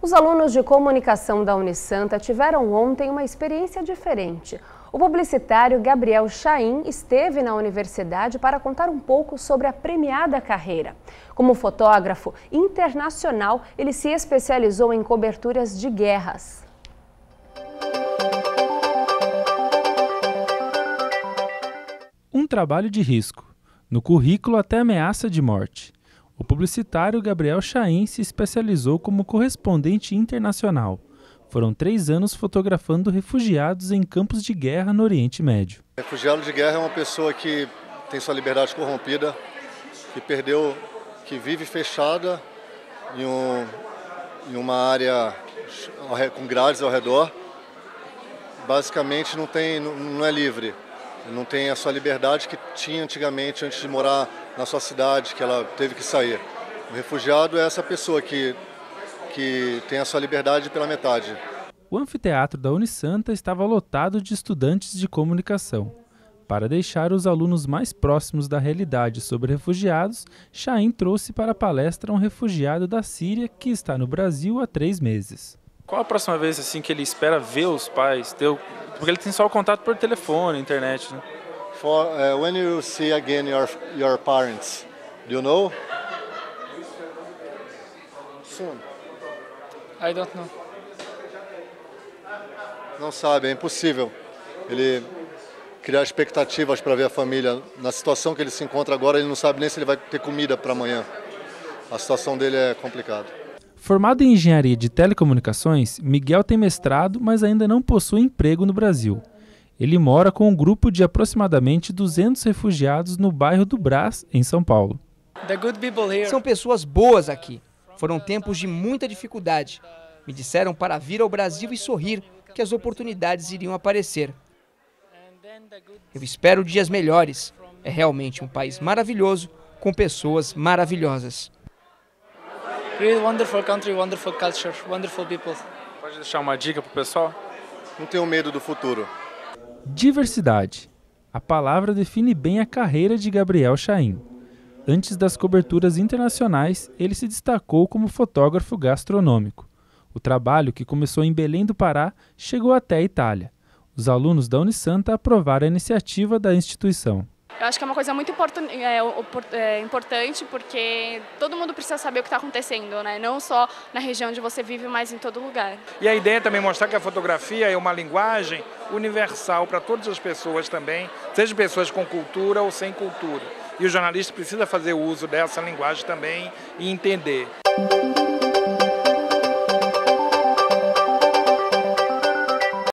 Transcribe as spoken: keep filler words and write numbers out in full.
Os alunos de comunicação da Unisanta tiveram ontem uma experiência diferente. O publicitário Gabriel Chaim esteve na universidade para contar um pouco sobre a premiada carreira. Como fotógrafo internacional, ele se especializou em coberturas de guerras. Um trabalho de risco. No currículo, até ameaça de morte. O publicitário Gabriel Chaim se especializou como correspondente internacional. Foram três anos fotografando refugiados em campos de guerra no Oriente Médio. Refugiado de guerra é uma pessoa que tem sua liberdade corrompida, que perdeu, que vive fechada em, um, em uma área com grades ao redor. Basicamente não, tem, não é livre, não tem a sua liberdade que tinha antigamente antes de morar na sua cidade, que ela teve que sair. O refugiado é essa pessoa que, que tem a sua liberdade pela metade. O anfiteatro da Unisanta estava lotado de estudantes de comunicação. Para deixar os alunos mais próximos da realidade sobre refugiados, Chaim trouxe para a palestra um refugiado da Síria que está no Brasil há três meses. Qual a próxima vez assim que ele espera ver os pais? Ter... Porque ele tem só o contato por telefone, internet, né? For, uh, when you see again your, your parents, do you know? Soon. I don't know. Não sabe, é impossível ele criar expectativas para ver a família. Na situação que ele se encontra agora, ele não sabe nem se ele vai ter comida para amanhã. A situação dele é complicada. Formado em engenharia de telecomunicações, Miguel tem mestrado, mas ainda não possui emprego no Brasil. Ele mora com um grupo de aproximadamente duzentos refugiados no bairro do Brás, em São Paulo. São pessoas boas aqui. Foram tempos de muita dificuldade. Me disseram para vir ao Brasil e sorrir, que as oportunidades iriam aparecer. Eu espero dias melhores. É realmente um país maravilhoso, com pessoas maravilhosas. Really wonderful country, wonderful culture, wonderful people. Pode deixar uma dica para o pessoal? Não tenho medo do futuro. Diversidade. A palavra define bem a carreira de Gabriel Chaim. Antes das coberturas internacionais, ele se destacou como fotógrafo gastronômico. O trabalho, que começou em Belém do Pará, chegou até a Itália. Os alunos da Unisanta aprovaram a iniciativa da instituição. Eu acho que é uma coisa muito importante porque todo mundo precisa saber o que está acontecendo, né? Não só na região onde você vive, mas em todo lugar. E a ideia é também mostrar que a fotografia é uma linguagem universal para todas as pessoas também, seja pessoas com cultura ou sem cultura. E o jornalista precisa fazer uso dessa linguagem também e entender.